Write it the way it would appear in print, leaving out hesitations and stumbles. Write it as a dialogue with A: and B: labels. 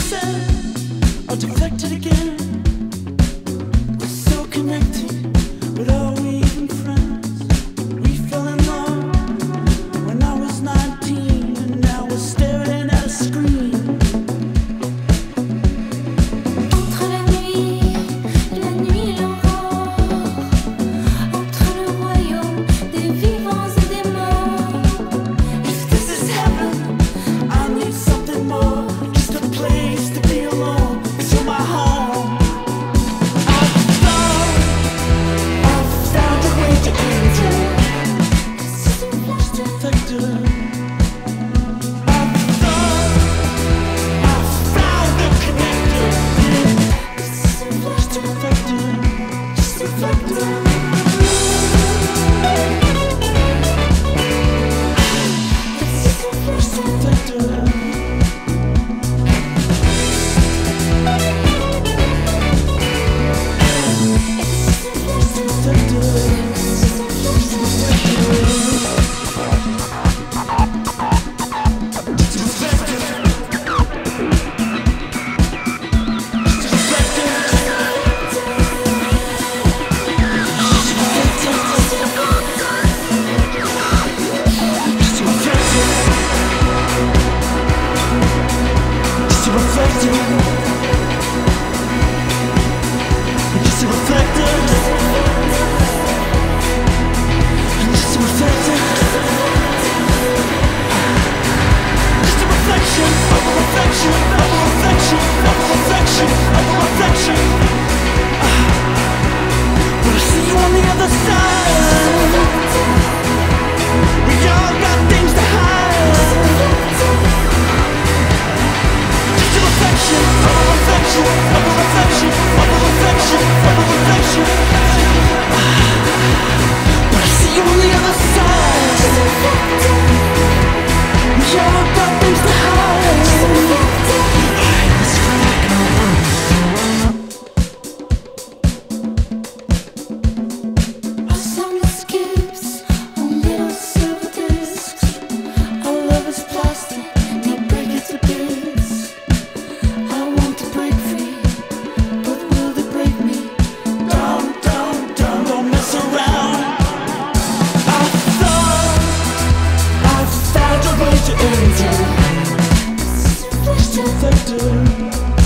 A: said, are deflected again. We're so connected, but are we even friends? We fell in love when I was 19, and now we're staring at a screen.
B: Entre la nuit et l'aurore, entre le royaume des vivants et des morts.
A: If this is heaven, I need something more. Just a place to be alone. It's my home. I've found a way to enter.
B: C'est une flèche de
A: Deflector. I've found the connector.
B: c'est une flèche de
A: Deflector.
B: c'est une flèche de
A: Deflector. Deflector.